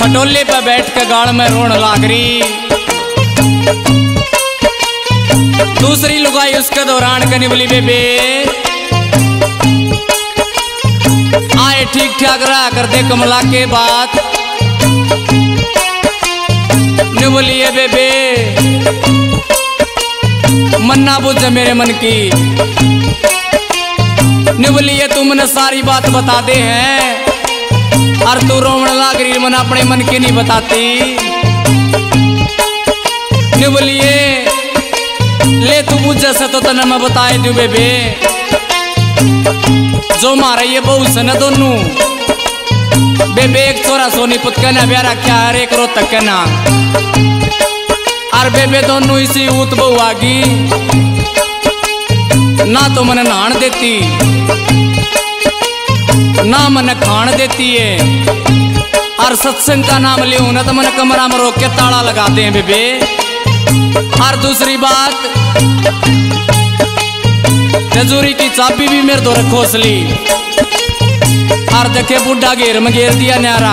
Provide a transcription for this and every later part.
खटोले पे बैठ के गाल में रोन लाग रही। दूसरी लुगाई उसके दौरान कनी बोली बेबे आए ठीक ठाक रहा कर दे कमला के बात। ने बोलिए बेबे मन ना बुझ मेरे मन की। ने बोलिए तू मैंने सारी बात बता दे हैं और तू रोवण लाग रही मन अपने मन की नहीं बताती। ने बोलिए ले तू बुझे से तो तने मैं बताए दूं बेबे जो मारा ये बहू से न दोनों बेबे एक छोरा सोनी पुत के ना ब्याह रखा है एक रोज तक के ना और बेबे दोनों इसी ऊत बहू आगी ना तो मन नहान देती ना मन खान देती है और सत्संग का नाम लियो ना तो मन कमरा में रोक के ताला लगाते हैं बेबे। और दूसरी बात तिजोरी की चाबी भी मेरे दो खोसली और देखे बुढ़ा घेर में घेर दिया न्यारा।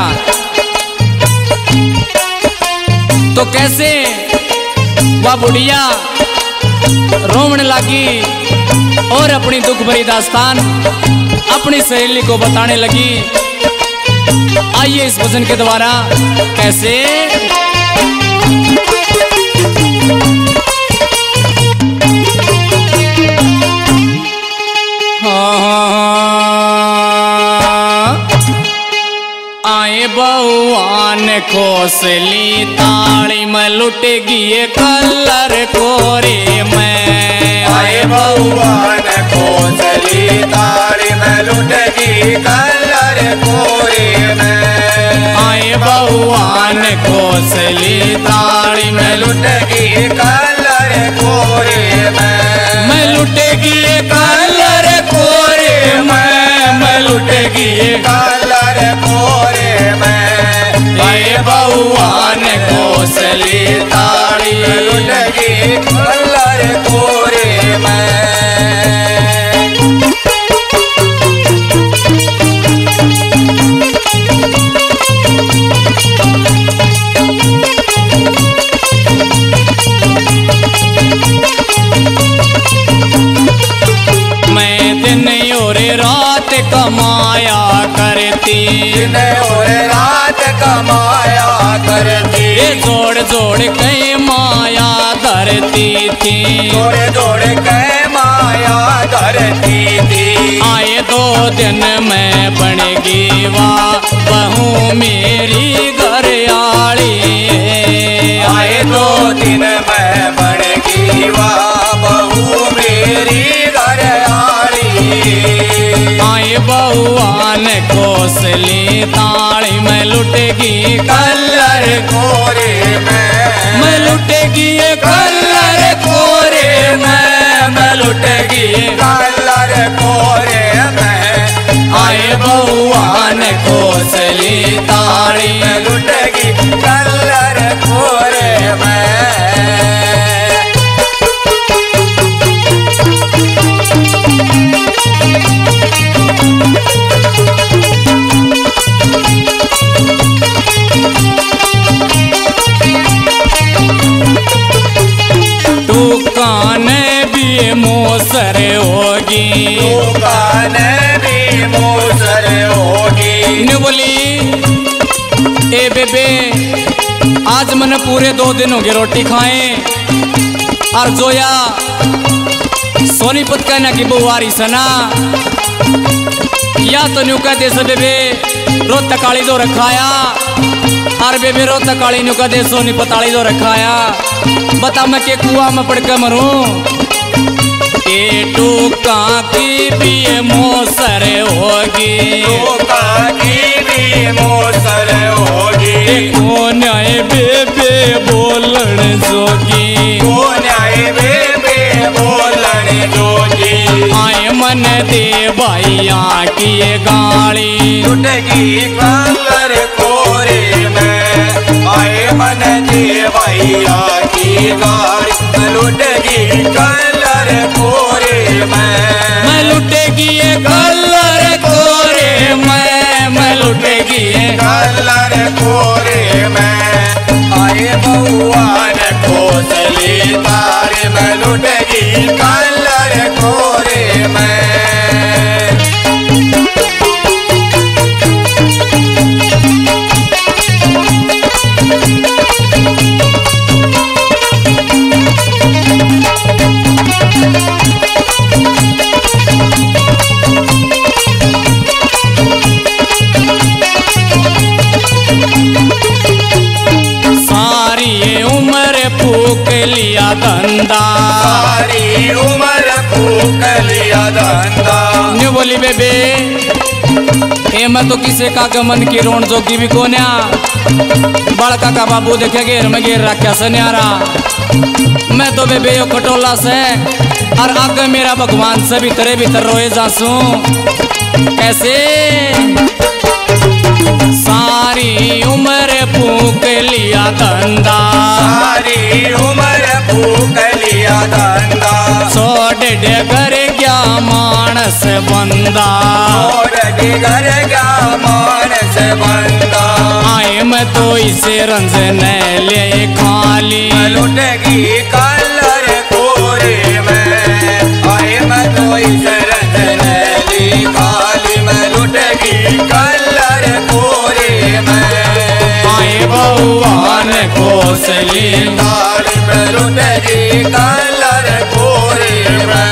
तो कैसे वह बुढ़िया रोवने लगी और अपनी दुख भरी दास्तान अपनी सहेली को बताने लगी। आइए इस भजन के द्वारा कैसे आए बहुआन खोसली ताली में लुटेगी ये कलर कोरे में। आए बहुआन खोसली ताली में लुटेगी कलर कोरे में। आए बहुआन खोसली ताली में लुटेगी कलर कोरे में। मैं लुटेगी ये कलर कोरे में। मैं लुटेगी ये कलर कोरे में। आए बहुआन खोसली ताली लुटेगी कलर कोरे में। मैं दिन और रात कमाया करती दिन और रात कमाया करती जोड़ जोड़ के माया धरती थी। जोड़ जोड़ के माया धरती थी। आए 2 दिन में बनेगी वाह बहू मेरी घर आली। आए 2 दिन में बनेगी वाह बहू मेरी घर आली। आए बहुआन खोसली ताली में लुटेगी कलर कोरे में। मैं लुटेगी ये कलर कोरे में। मैं लुटेगी ये कलर कोरे में। आए बहुआन खोसली ताली में लुटेगी कलर कोरे में। दुकान भी मोसर होगी दुकान भी मोसर होगी। ने बोली ए बेबे आज मैंने पूरे 2 दिन हो गए रोटी खाए और जोया सोनीपत कहना की बुआरी सना या तो न्यू कहते से बेबे रोज तकाली दो रखाया और बेबे रोज तकाली न्यू कहते सोनीपत आली दो रखाया। बता मैं के कुआ में पड़ के मरूं। ए टूका की भी मोसर होगी टूका की भी मोसर होगी। कौन आए बेबे बोलन जोगी। कौन आए बेबे बोलन जोगी। आए मन दे भैया की गाली लुटेगी कलर कोरे में। आए मन दे भैया की गाली लुटेगी कलर कोरे में। मैं लुटेगी ये कलर कोरे में। मैं लुटेगी ये कलर कोरे लिया धंधा, सारी उम्र फूक लिया धंधा। न्यू बोली बेबे ए मैं तो किसे का गमन की रोन जोगी भी कोन्या, बड़का का बाबू देखे घेर में घेर रखा सन्यारा। मैं तो बेबे यो खटोला से और आगे मेरा भगवान से भीतरे भीतर रोए जासू। कैसे सारी उम्र फूक लिया धंधा, सारी उम्र फूक लिया धंधा। छोड़ दे घर क्या मानस बंदा, छोड़ घर क्या मानस बंदा। आए मैं तो इसे रंज न ले खाली, लुटेगी कलर कोरे में। आए मैं तो इसे रंज न ले खाली, मैं लुटेगी कलर कोरे में। आए भगवान कोसली ताली में लुटेगी कलर कोरे में।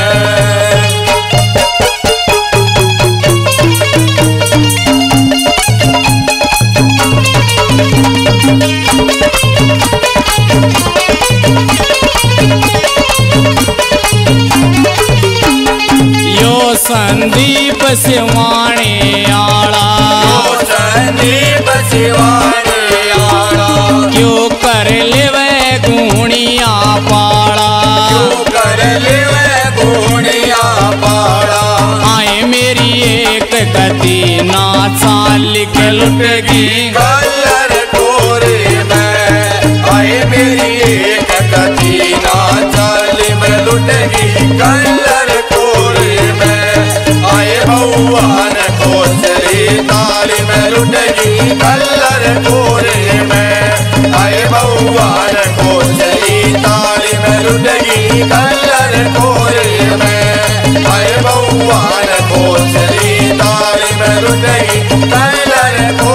यो संदीप सिवाणे आला, संदीप सिवाने आला। क्यों कर लेवे गुणिया पाला, क्यों कर लेवे गुणिया पाला। आए मेरी एक गति ना चाल के लुटेगी कलर कोरे में। आए मेरी एक गति ना चाल में लुटेगी कलर कोरे में। आए भगवान कोसली ताली में लुटेगी कलर कोरे में। आए भगवान कोसली ताली में लुटेगी कलर कोरे में। आए भगवान कोसली ताली में लुटेगी कलर कोरे